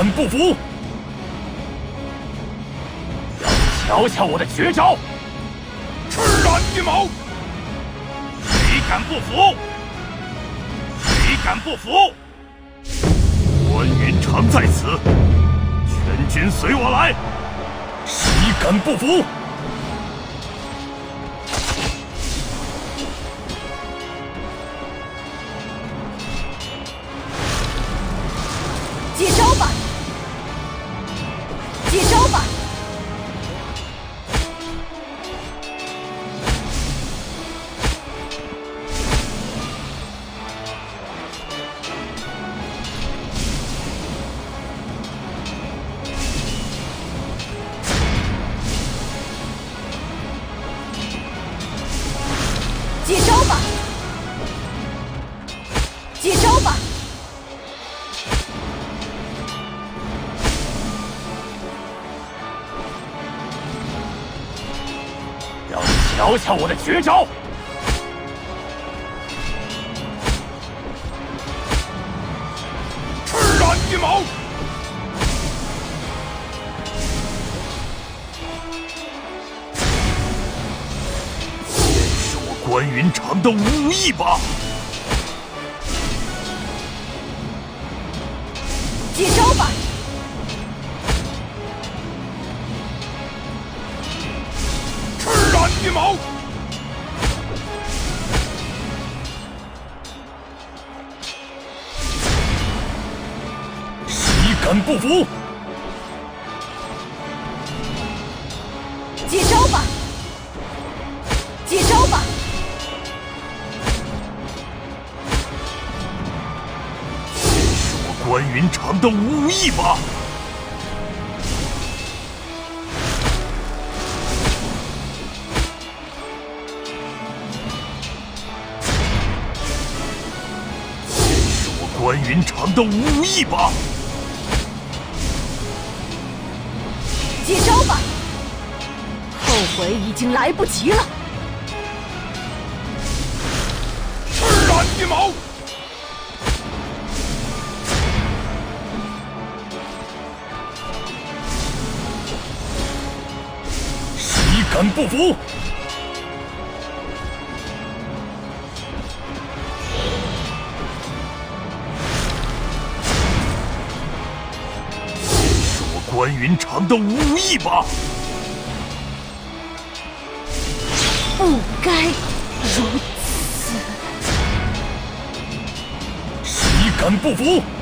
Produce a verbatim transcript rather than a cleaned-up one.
敢不服？瞧瞧我的绝招！赤胆羽毛！谁敢不服？谁敢不服？关云长在此，全军随我来！谁敢不服？ 接招吧！接招吧！接招吧！接招吧！ 让你瞧瞧我的绝招！赤胆羽毛！关云长的武艺吧！ 接招吧！ 赤胆羽毛！谁敢不服？ 接招吧！接招吧！ 关云长的武艺吧！见识我关云长的武艺吧！ 接招吧！后悔已经来不及了。 赤胆羽毛！敢不服？见识我关云长的武艺吧！ 不该如此。 谁敢不服？